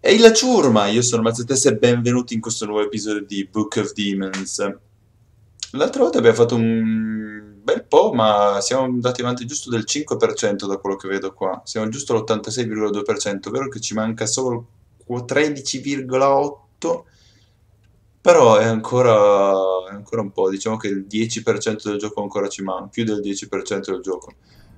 Ehi la ciurma, io sono Mazzates e benvenuti in questo nuovo episodio di Book of Demons. L'altra volta abbiamo fatto un bel po', ma siamo andati avanti giusto del 5% da quello che vedo qua. Siamo giusto all'86,2%, ovvero che ci manca solo 13,8%, però è ancora un po', diciamo che il 10% del gioco ancora ci manca, più del 10% del gioco.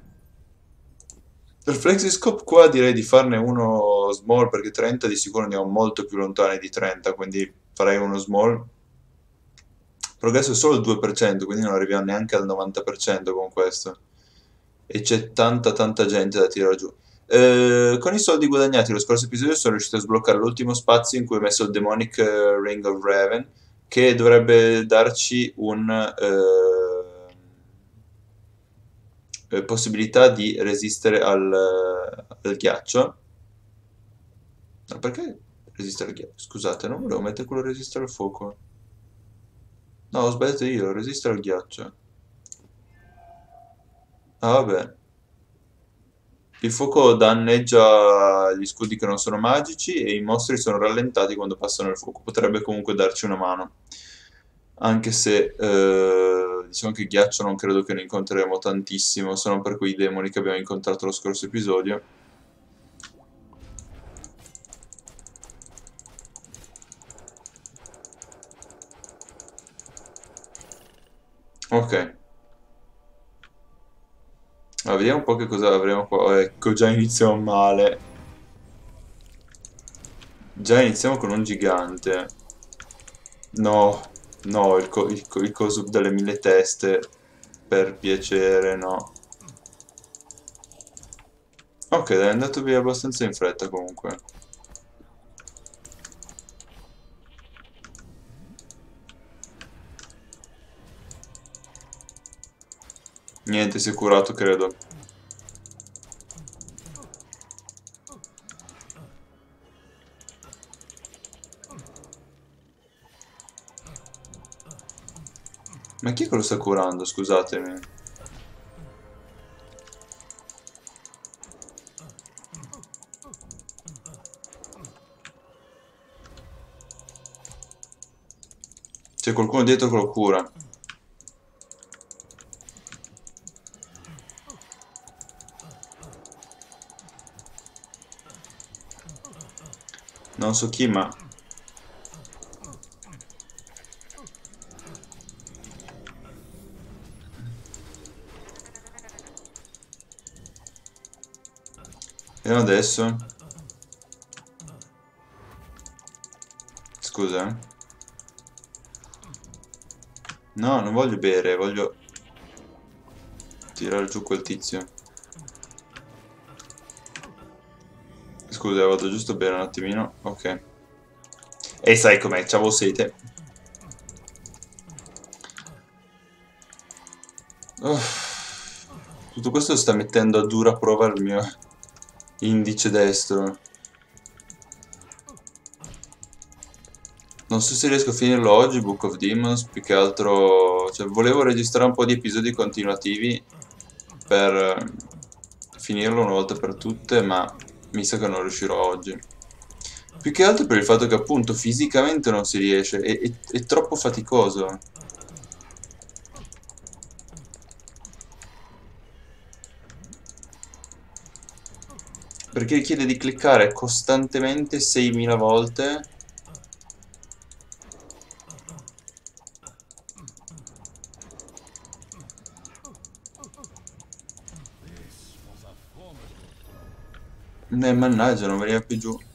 Per Flexiscope qua direi di farne uno small perché 30 di sicuro andiamo molto più lontani di 30, quindi farei uno small. Progresso è solo il 2%, quindi non arriviamo neanche al 90% con questo. E c'è tanta gente da tirare giù. Con i soldi guadagnati lo scorso episodio sono riuscito a sbloccare l'ultimo spazio in cui ho messo il Demonic Ring of Raven, che dovrebbe darci possibilità di resistere al ghiaccio. Ma perché resistere al ghiaccio? Scusate, non volevo mettere quello resistere al fuoco. No, ho sbagliato io, resistere al ghiaccio. Ah, vabbè. Il fuoco danneggia gli scudi che non sono magici e i mostri sono rallentati quando passano il fuoco. Potrebbe comunque darci una mano. Anche se diciamo che il ghiaccio non credo che ne incontreremo tantissimo, sono per quei demoni che abbiamo incontrato lo scorso episodio. Ok, allora, vediamo un po' che cosa avremo qua. Oh, ecco, già iniziamo male. Già iniziamo con un gigante. No, no, il coso delle 1000 teste. Per piacere, no. Ok, dai, è andato via abbastanza in fretta comunque. Niente, si è curato, credo. Ma chi è che lo sta curando, scusatemi? C'è qualcuno dietro che lo cura. Non so chi, ma... Vediamo adesso. Scusa, eh. No, non voglio bere, voglio tirare giù quel tizio. Scusa, vado giusto a bere un attimino. Ok. E sai com'è, c'avevo sete. Uff. Tutto questo sta mettendo a dura prova il mio indice destro. Non so se riesco a finirlo oggi, Book of Demons, più che altro... Cioè, volevo registrare un po' di episodi continuativi per finirlo una volta per tutte, ma mi sa che non riuscirò oggi. Più che altro per il fatto che appunto fisicamente non si riesce, è troppo faticoso. Perché richiede di cliccare costantemente 6000 volte. Mannaggia, non veniva più giù.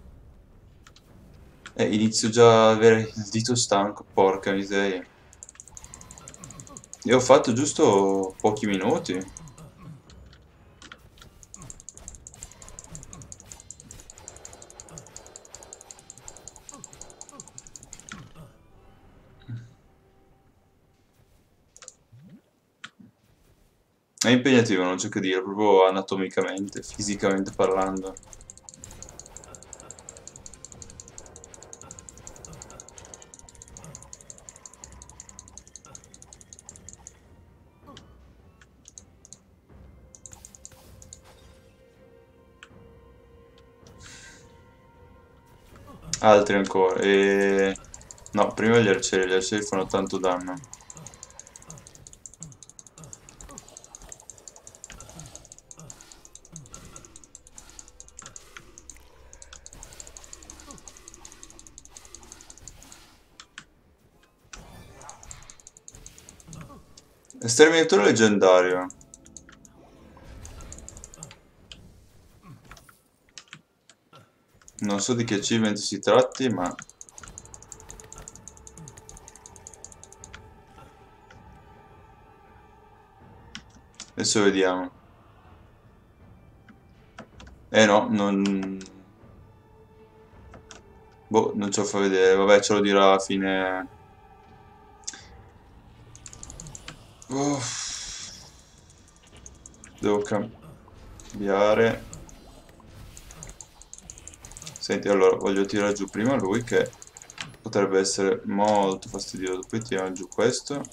Inizio già ad avere il dito stanco, porca miseria. E ho fatto giusto pochi minuti. È impegnativo, non c'è che dire, proprio anatomicamente, fisicamente parlando. Altri ancora. E... No, prima gli arcieri fanno tanto danno. Sterminatore leggendario. Non so di che achievement si tratti, ma... Adesso vediamo. No, non... Boh, non ce lo fa vedere. Vabbè, ce lo dirà alla fine. Uff. Devo cambiare. Senti, allora, voglio tirare giù prima lui che potrebbe essere molto fastidioso. Poi tiriamo giù questo.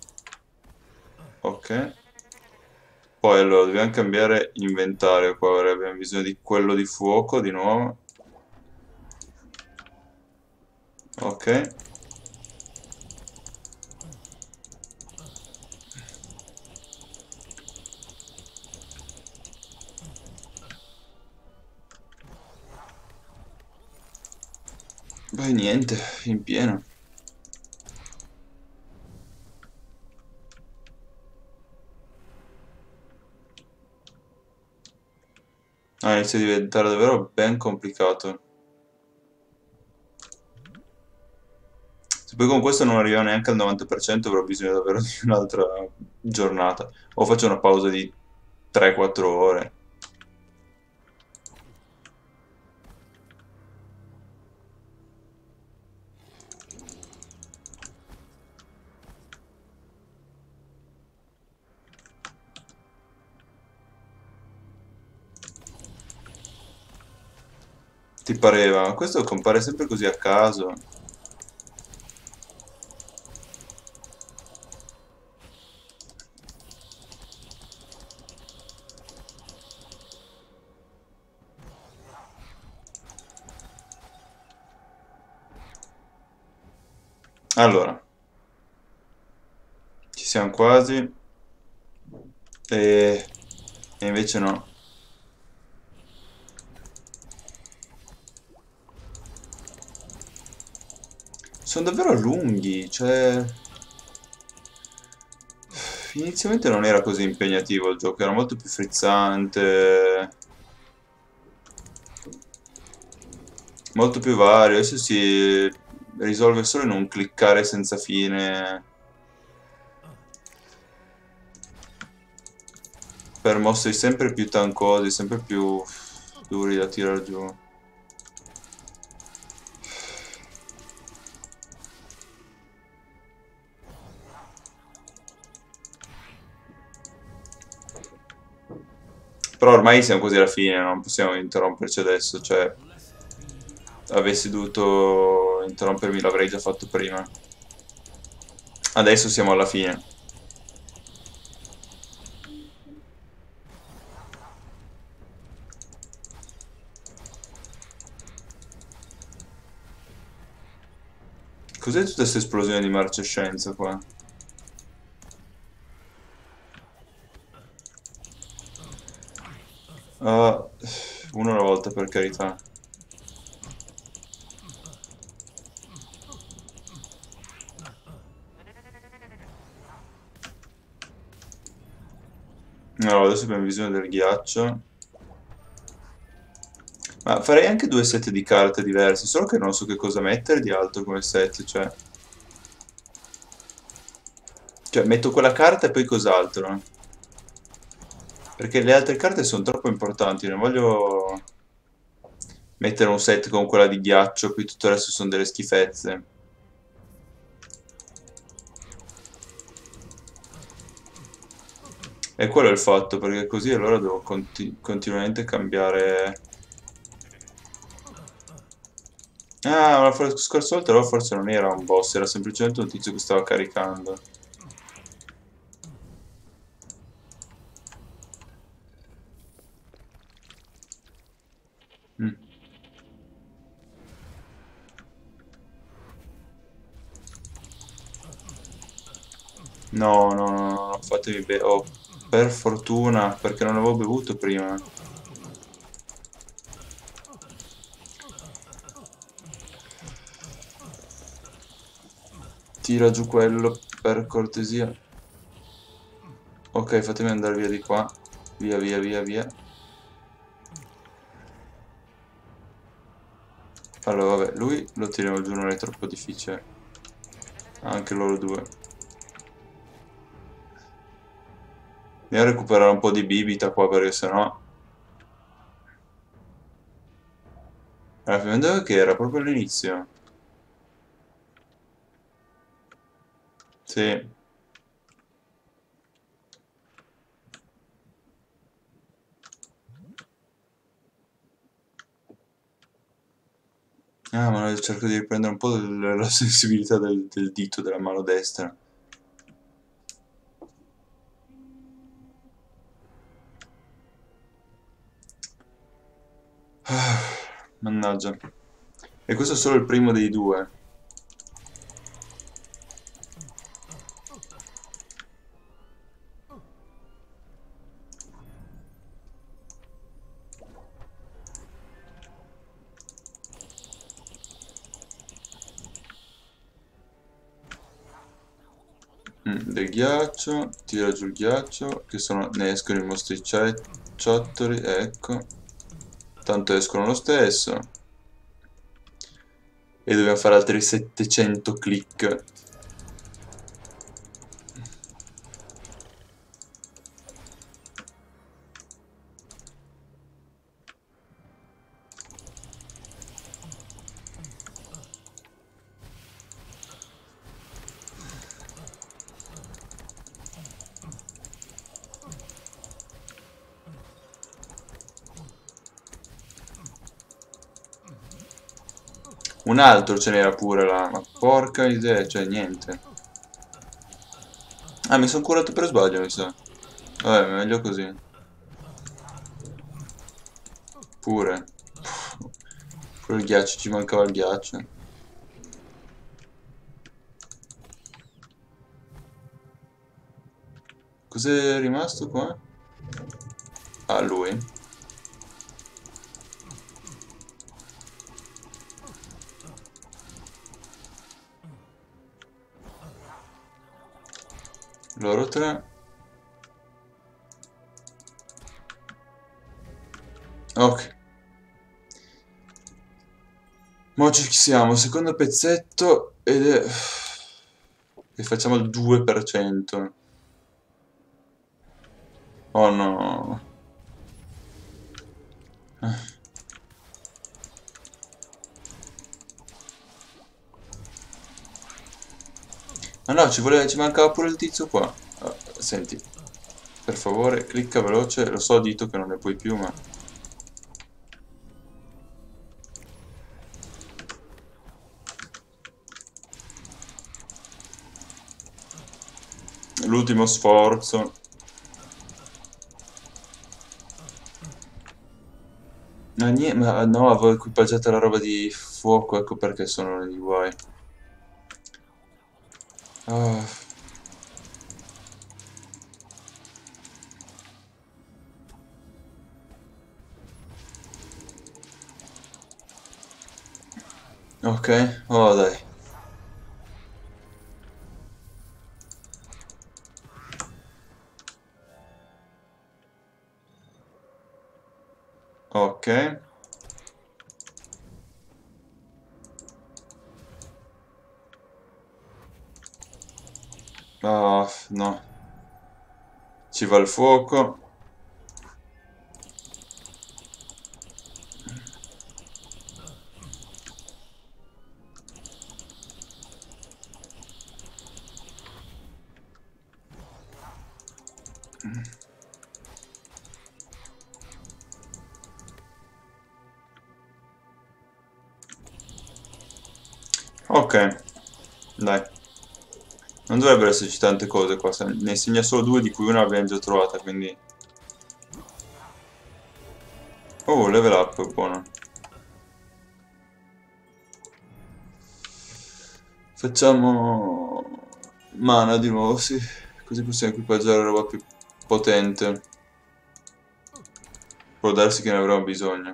Ok. Poi allora, dobbiamo cambiare inventario qua. Ora abbiamo bisogno di quello di fuoco di nuovo. Ok. Beh, niente, in pieno. Ah, inizia a diventare davvero ben complicato. Se poi con questo non arriviamo neanche al 90%, avrò bisogno davvero di un'altra giornata. O faccio una pausa di 3-4 ore. Ti pareva? Questo compare sempre così a caso. Allora, ci siamo quasi. E, e invece no. Sono davvero lunghi, cioè... Inizialmente non era così impegnativo il gioco, era molto più frizzante, molto più vario. Adesso si risolve solo in un cliccare senza fine per mostri sempre più tancosi, sempre più duri da tirare giù. Però ormai siamo quasi alla fine, non possiamo interromperci adesso, cioè avessi dovuto interrompermi l'avrei già fatto prima. Adesso siamo alla fine. Cos'è tutta questa esplosione di marcescenza qua? Ah, uno alla volta per carità. No, adesso abbiamo bisogno del ghiaccio. Ma farei anche due set di carte diverse, solo che non so che cosa mettere di altro come set, cioè metto quella carta e poi cos'altro? Perché le altre carte sono troppo importanti, non voglio mettere un set con quella di ghiaccio, qui tutto il resto sono delle schifezze. E quello è il fatto, perché così allora devo continuamente cambiare... Ah, ma la scorsa volta allora forse non era un boss, era semplicemente un tizio che stava caricando. Mm. No, no, no, no, fatemi bere. Oh, per fortuna, perché non avevo bevuto prima. Tira giù quello, per cortesia. Ok, fatemi andare via di qua. Via, via, via, via. Allora, vabbè, lui lo tiriamo giù, non è troppo difficile. Anche loro due. Andiamo a recuperare un po' di bibita qua, perché sennò... Allora, che era proprio all'inizio. Sì. Ah, ma cerco di riprendere un po' la sensibilità del dito della mano destra. Ah, mannaggia. E questo è solo il primo dei due. Del ghiaccio, tira giù il ghiaccio, che sono, ne escono i mostriciottoli, ecco. Tanto escono lo stesso. E dobbiamo fare altri 700 click. Un altro ce n'era pure là, ma porca idea, cioè niente. Ah, mi sono curato per sbaglio, mi sa. Vabbè, meglio così. Pure. Pure il ghiaccio, ci mancava il ghiaccio. Cos'è rimasto qua? Ah, lui. Loro tre. Ok. Mo ci siamo, secondo pezzetto ed è... E facciamo il 2%. Oh no. Ah no, ci mancava pure il tizio qua. Ah, senti, per favore, clicca veloce. Lo so, dito che non ne puoi più, ma... L'ultimo sforzo. Ma niente, ma no, avevo equipaggiato la roba di fuoco, ecco perché sono i guai. Ah, ok, oh dai. Ok. Ah, no. Ci va il fuoco. Ok, dai. Non dovrebbero esserci tante cose qua, ne segna solo due di cui una l'abbiamo già trovata, quindi... Oh, level up, buono. Facciamo... Mana di nuovo, sì. Così possiamo equipaggiare roba più potente. Può darsi che ne avremo bisogno.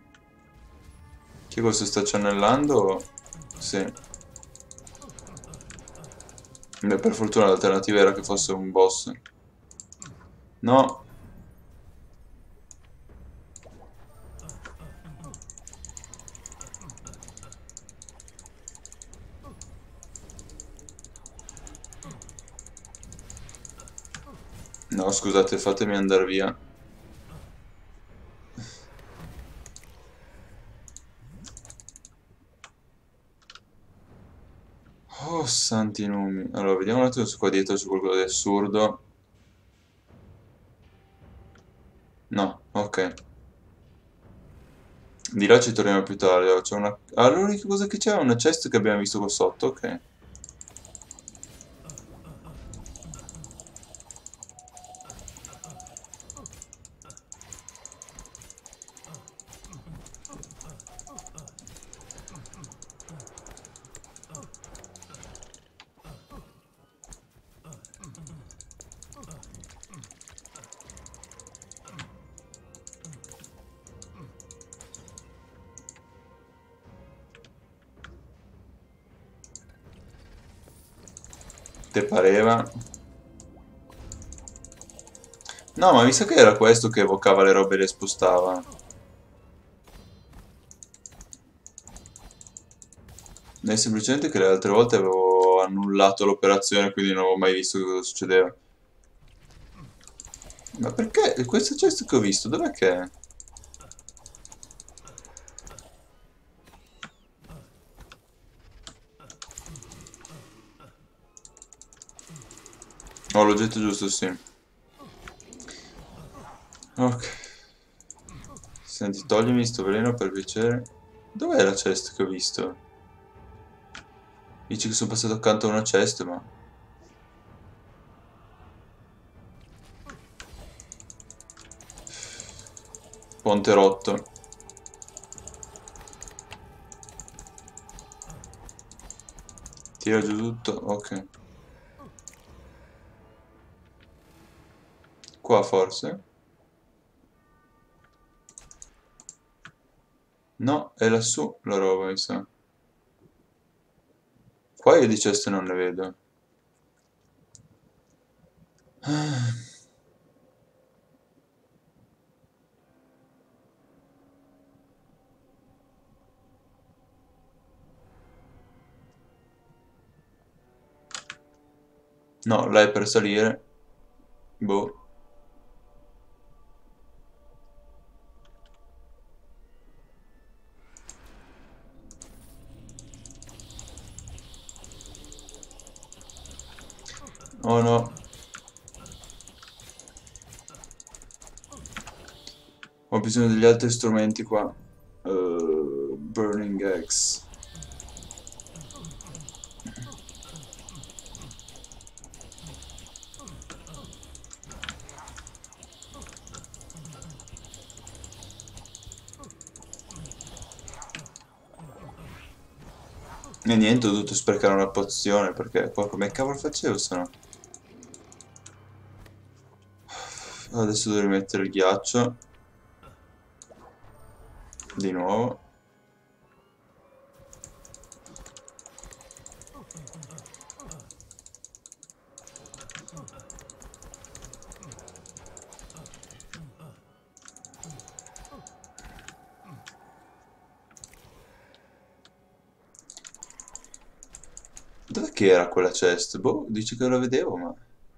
Che cosa sta ciannellando? Sì. Beh, per fortuna l'alternativa era che fosse un boss. No. No, scusate, fatemi andare via. Oh, santi nomi. Allora, vediamo un attimo se qua dietro c'è qualcosa di assurdo. No, ok. Di là ci torniamo più tardi. Allora, c'è una... Ah, l'unica cosa che c'è è una chest che abbiamo visto qua sotto, ok. Te pareva? No, ma mi sa che era questo che evocava le robe e le spostava. È semplicemente che le altre volte avevo annullato l'operazione, quindi non avevo mai visto cosa succedeva. Ma perché? Questo gesto che ho visto, dov'è che è? Ho l'oggetto giusto, sì. Ok. Senti, toglimi sto veleno per piacere. Dov'è la chest che ho visto? Dici che sono passato accanto a una chest, ma... Ponte rotto. Tira giù tutto, ok. Qua forse? No, è lassù la roba, mi sa. Qua io di chest non ne vedo. No, là è per salire. Boh. Oh no. Ho bisogno degli altri strumenti qua. Burning Axe. E niente, ho dovuto sprecare una pozione perché poi come cavolo facevo se no? Adesso devo rimettere il ghiaccio. Di nuovo. Dov'è che era quella chest? Boh, dici che la vedevo, ma...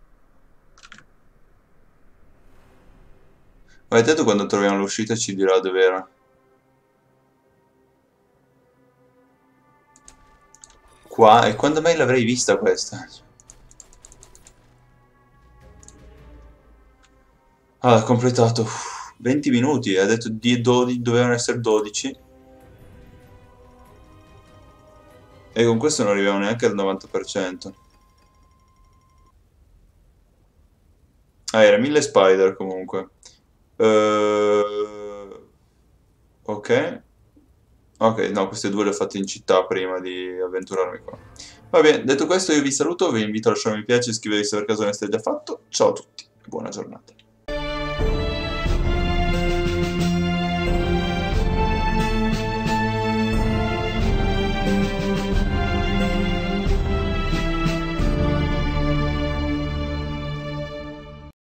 Vai, tanto quando troviamo l'uscita ci dirà dov'era. Qua? E quando mai l'avrei vista questa? Ah, completato. 20 minuti, ha detto di 12, dovevano essere 12. E con questo non arriviamo neanche al 90%. Ah, era 1000 spider comunque. Ok. Ok, no, queste due le ho fatte in città prima di avventurarmi qua. Va bene, detto questo io vi saluto, vi invito a lasciare un mi piace e iscrivervi se per caso non l'avete già fatto. Ciao a tutti e buona giornata.